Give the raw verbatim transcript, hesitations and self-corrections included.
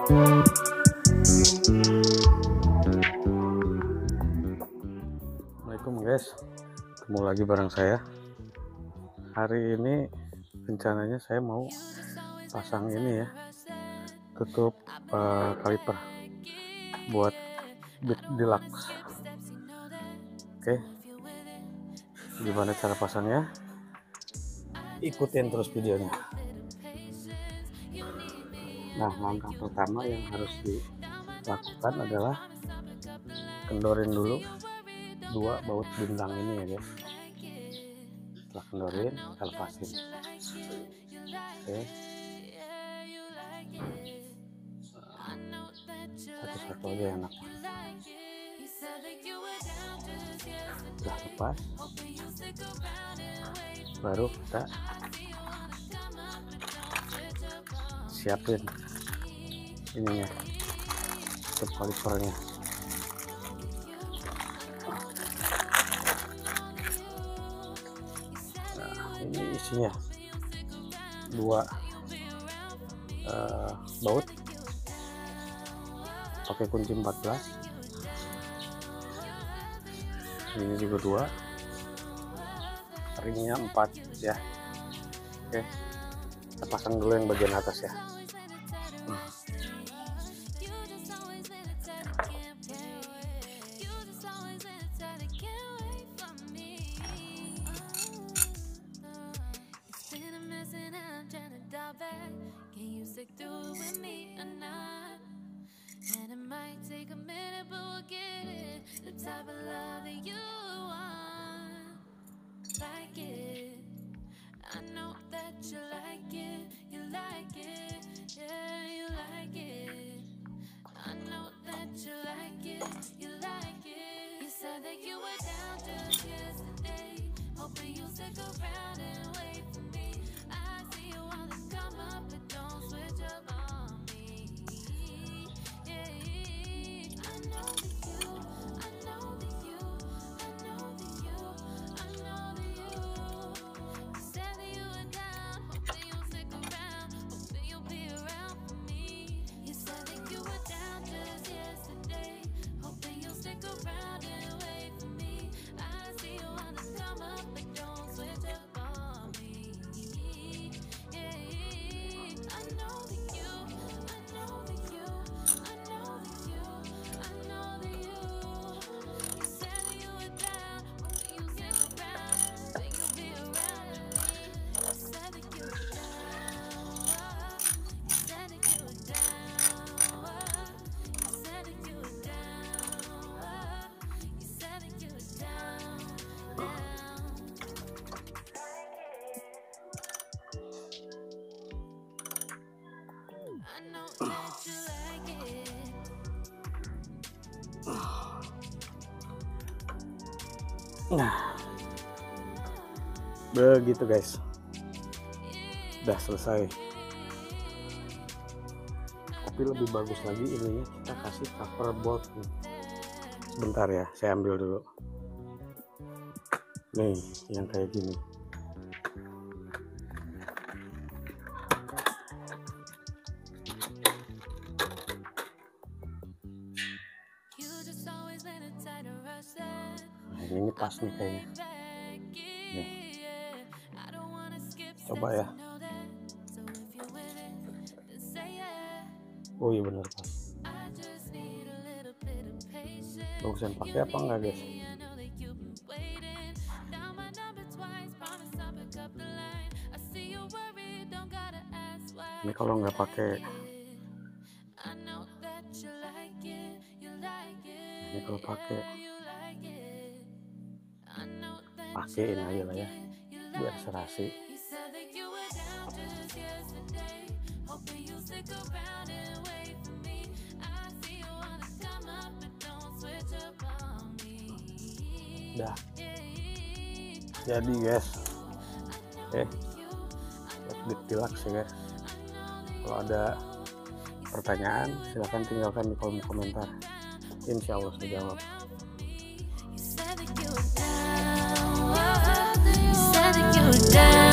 Assalamualaikum guys, ketemu lagi bareng saya. Hari ini rencananya saya mau pasang ini ya, tutup uh, kaliper buat Beat Deluxe. Oke, gimana cara pasangnya? Ikutin terus videonya. Nah, langkah pertama yang harus dilakukan adalah kendorin dulu dua baut bintang ini ya guys. Setelah kendorin, kita lepasin. Oke, satu-satu aja yang enak. Sudah lepas, baru kita siapin ininya, tutup kalipernya. Nah, ini isinya dua uh, baut pakai kunci empat belas, ini juga dua, ringnya empat ya. Oke, kita pasang dulu yang bagian atas ya. I know that you like it, you like it, yeah, you like it. I know that you like it, you like it. You said that you were down just yesterday, hoping you'll stick around and wait for me. I see you wanna come up, but don't switch up on me. Yeah, I know that you, I know that you, I know that you, I know that you. You said that you were down, hoping you'll stick around, hoping you'll be around for me. You said that you were down just yesterday, hoping you'll stick around and wait for me. I see you wanna come up, but don't switch up on me. Yeah, I know that you, I know that you, I know that you, I know that you. You said that you were down, hoping you'll stick around, hoping you'll be around for me. You said that you were down, you said that you were down, you said that you were down, you said that you were down, down. I know that you like it. Nah, begitu guys, udah selesai. Tapi lebih bagus lagi ininya kita kasih cover bolt nih. Sebentar ya, saya ambil dulu nih yang kayak gini. You just always been a tighter rush that Nah, ini pas nih kayaknya. Nih, I don't wanna skip coba ya. know that. So if you're with it, then say yeah. Oh iya bener pas. I just need a little bit of patience. Bagusan pakai apa enggak guys? I know that you've been waiting. Down my number twice, promise I'll pick up the line. I see you worried, don't gotta ask why. Ini kalau nggak pakai, I know that you like it, you like it. ini kalau pakai You like it. I know that pakein aja lah ya, biar serasi. you said that you were down just yesterday, hoping you'll stick around and wait for me. I see you wanna come up, but don't switch up on me. Dah jadi guys. Oke, Beat Deluxe ya guys. Kalau ada pertanyaan silahkan tinggalkan di kolom komentar, insya Allah saya jawab. You said that you were down, you said that you were down.